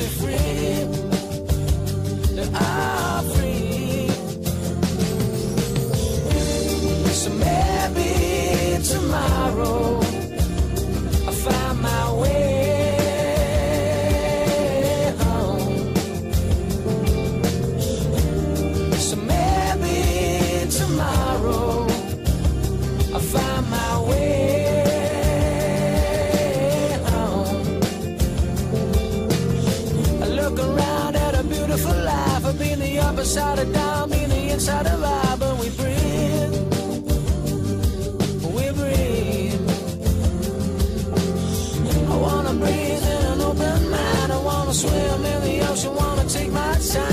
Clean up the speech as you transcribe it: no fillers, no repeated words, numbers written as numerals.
be free. They are free. So maybe tomorrow I'll find my way home. So maybe tomorrow I'll find my way home. I look around at a beautiful life. I've been the upper side of down, been the inside of I, but we breathe. We breathe. I wanna breathe in an open mind. I wanna swim in the ocean, wanna take my time.